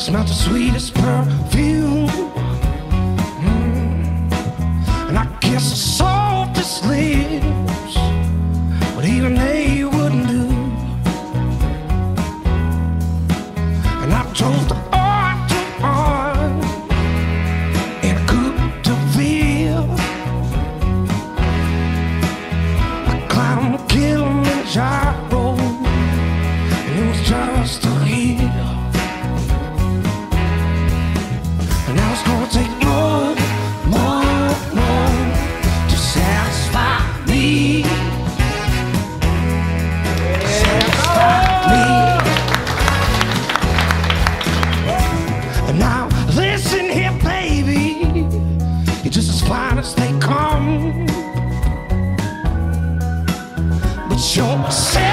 Smelled the sweetest perfume, and I kissed the softest lips, but even they wouldn't do. And I drove the arm to arm in a coupe de ville. I climbed the Kilimanjaro, and it was just a hill. And now it's gonna take more to satisfy me. Satisfy me. And now listen here, baby, you're just as fine as they come, but you're